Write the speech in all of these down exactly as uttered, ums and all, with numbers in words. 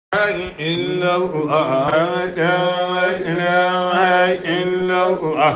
إلا الله لا إله إلا الله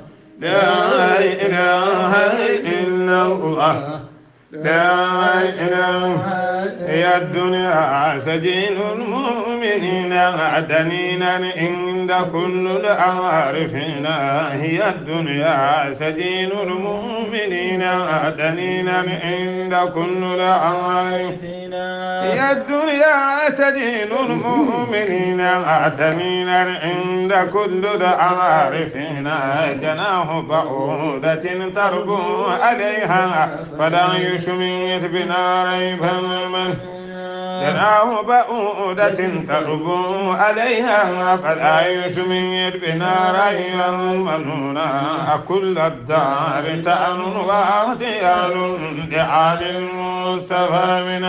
لا إله إلا الله لا إله. هي الدنيا سجين المؤمنين دنينا عند كل العارفين. هي الدنيا سجين المؤمنين دنينا عند كل العارفين. هي الدنيا سجين المؤمنين دنينا عند كل العارفين. جناه بعودة تربو عليها فلا يشمت بنا ريبا من. جناه بعودة تربو عليها فلا يشمت بنا ريبا منونا. كل الدار تأن واغتيال لعال المصطفى من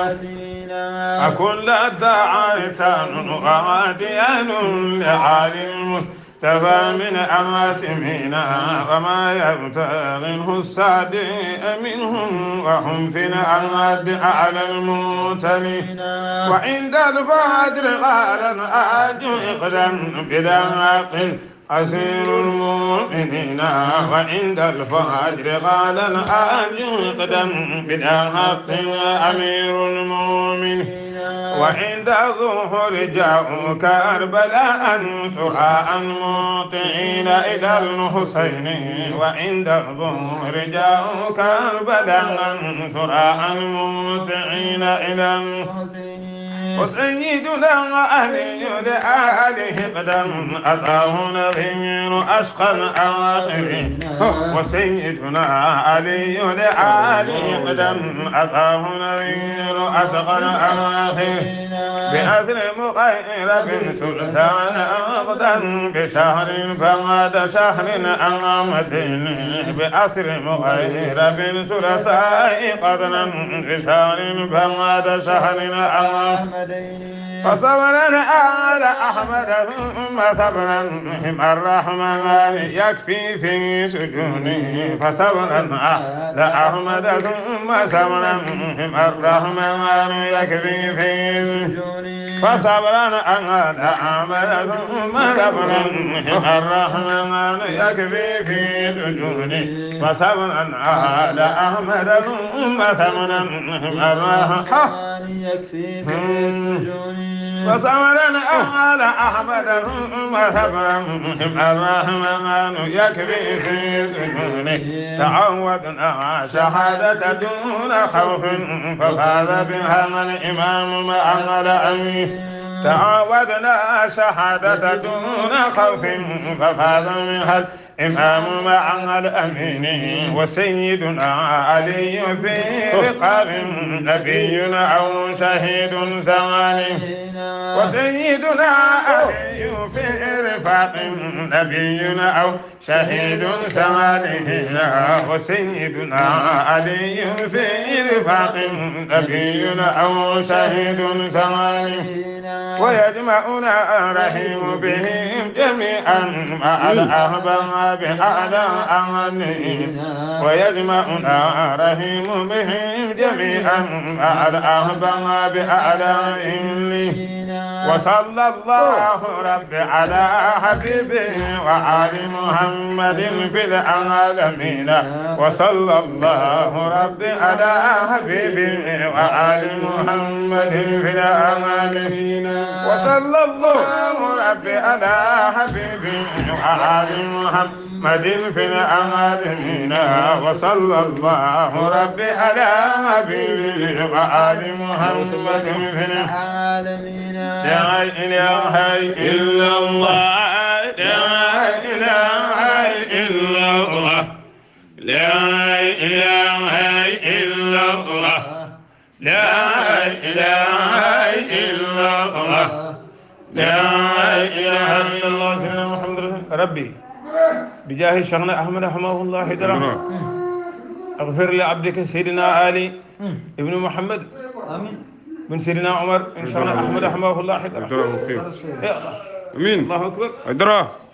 أمتنا. كل الدار تأن واغتيال لعال المصطفى تفى من أماتمنا. وما يبتغيه الصادق منهم وهم في الأرض على الموتمين. وعند الفجر قال الآج اقدم بلا عقل أسير المؤمنين. وعند الفجر قال الآج اقدم بلا عقل أمير المؤمنين. وعند الظهر جاءوا كربلاء سراعا مطيعين إلى الحسين. وعند الظهر جاءوا كربلاء سراعا مطيعين إلى الحسين. وسيدنا علي لآله قدم أتاه نظير أشقى الآخرين. وسيدنا علي لآله قدم أتاه نظير أشقى الآخرين. بأثر مغيرب ثلثان أقدم بشهر فمات شهر أمامدين. بأثر مغيرب ثلثاء قدرا بشهر فمات شهر أمامدين. فصبرا آل أحمد ثم صبرا هم الرحمن يكفي في سجونه. فصبرا آل أحمد ثم صبرا هم الرحمن يكفي في سجونه. فصبرا آل أحمد ثم صبرا هم الرحمن يكفي في سجونه. فصبرا آل أحمد ثم صبرا هم الرحمن يكفي في سجونه. فصبرا آل أحمد ثم صبرا هم الرحمن يكفي في سجونه. تعودنا شهادة دون خوف ففاز بها الإمام مع الأمين. تعودنا شهادة دون خوف ففاز بها الإمام مع الأمين. وسيدنا علي في رقاب نبي أو شهيد زمانه. وسيدنا علي في رفاق نبي أو شهيد زمانه. وسيدنا علي في رفاق نبي أو شهيد زمانه. ويجمعنا رحيم بهم جميعا مع الأحباب بأعلى أمانين. ويجمعنا رحيم بهم جميعا مع الأحباب بأعلى إليه. وصلى الله رب على حبيبه وآل محمد في العالمين. وصلى الله رب على حبيبه وآل محمد في العالمين. وصلى الله رب على حبيبه وآل محمد في العالمين. وصلى الله رب على حبيبه وآل محمد في العالمين. لا إله إلا الله لا إله إلا الله لا إله إلا الله لا إله إلا الله لا إله إلا الله سيدنا محمد. ربي بجاه شيخنا أحمد رحمه الله درهم اغفر لعبدك سيدنا علي ابن محمد من سيدنا عمر إن شاء الله أحمد رحمه الله درهم. آمين. الله أكبر.